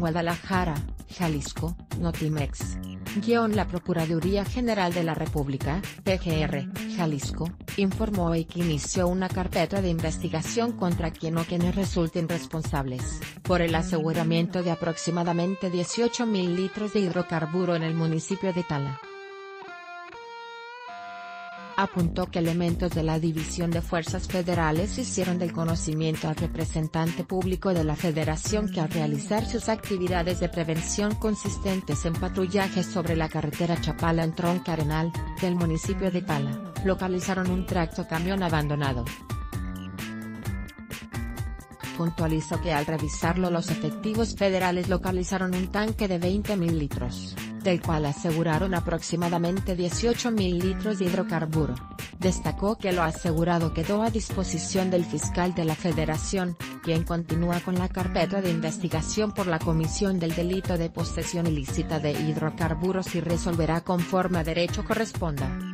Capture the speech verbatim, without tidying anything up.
Guadalajara, Jalisco, Notimex. Guión La Procuraduría General de la República, P G R, Jalisco, informó hoy que inició una carpeta de investigación contra quien o quienes resulten responsables, por el aseguramiento de aproximadamente dieciocho mil litros de hidrocarburo en el municipio de Tala. Apuntó que elementos de la División de Fuerzas Federales hicieron del conocimiento al representante público de la Federación que al realizar sus actividades de prevención consistentes en patrullaje sobre la carretera Chapala en Tronca Arenal, del municipio de Tala, localizaron un tractocamión abandonado. Puntualizó que al revisarlo los efectivos federales localizaron un tanque de veinte mil litros, del cual aseguraron aproximadamente dieciocho mil litros de hidrocarburo. Destacó que lo asegurado quedó a disposición del fiscal de la Federación, quien continúa con la carpeta de investigación por la comisión del delito de posesión ilícita de hidrocarburos y resolverá conforme a derecho corresponda.